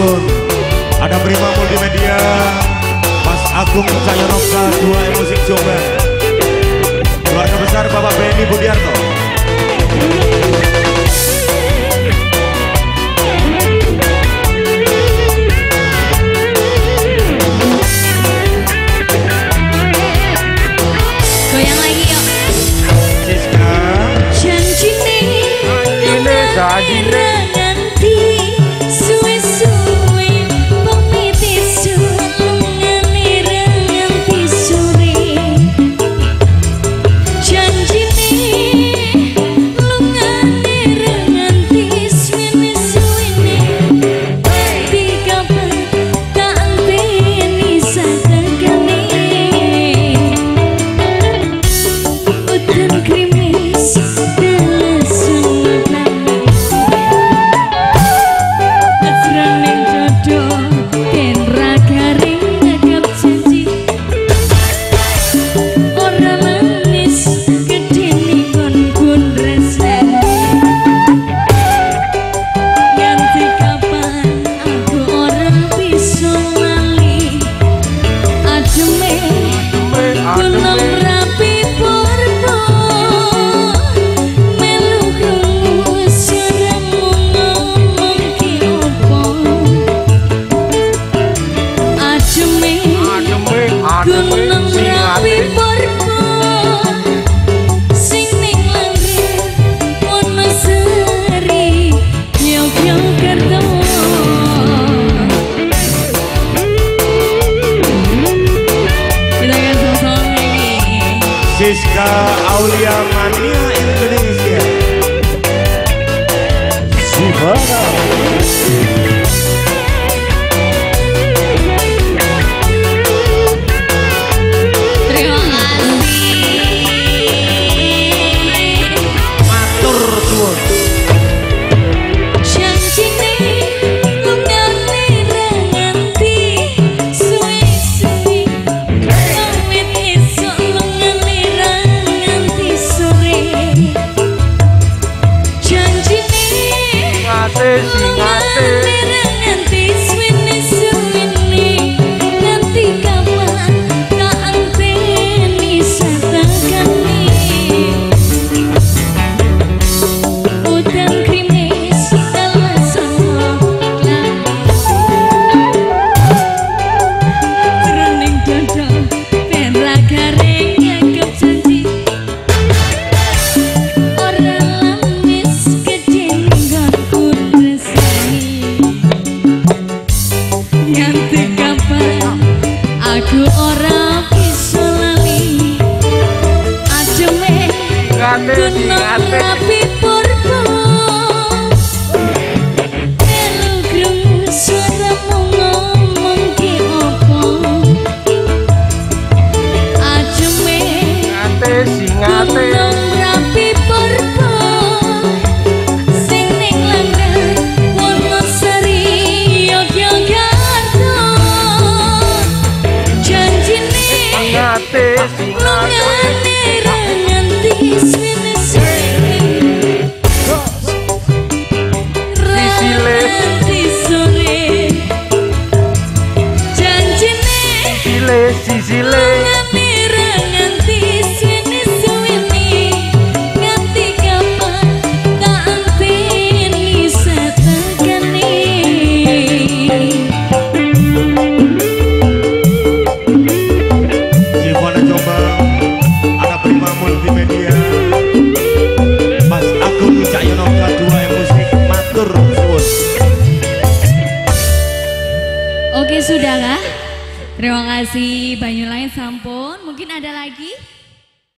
suwun. Ada Prima Multimedia, Mas Agung Cahyonoka, 2 Musik Jombang. Keluarga besar Bapak Benny Budiarto. Goyang lagi yuk. Siska. Janjine nganti suwe-suwe pamiti sulungane nganti sore. Janjine lungane nganti suwe-suwene nganti kapan tak anteni satekane. Udan krimis Siska Aulia Mania Indonesia. Subhana. Terima kasih. Matur suwun. Janjine lungane nganti suwe-suwe awit esuk lungane nganti sore. Janjine lungane nganti suwe-suwene nganti kapan tak anteni satekane. Udan krimis alasan jroning dada ben ra garing nyangkep janji. Ora lamis gedhe nggonku resmi. Nganti kapan aku ora bisa lali. Ajeme gunung rapi purba. Melu krungu suaramu ngomong ki opo. Ajeme gunung rapi purba. Sing ning Langgar Wonosari Yogyakarta. Janjine lungane ra nganti suwe-suwe nganti sore. Janjine lungane ra nganti suwe-suwene nganti kapan tak anteni satekane. Jiwana Jombang, ada Prima Multimedia, Mas Agung Cahyonoka, 2 Musik. Matur suwun. Oke, sudahkah? Terima kasih. Banyu lain sampun. Mungkin ada lagi?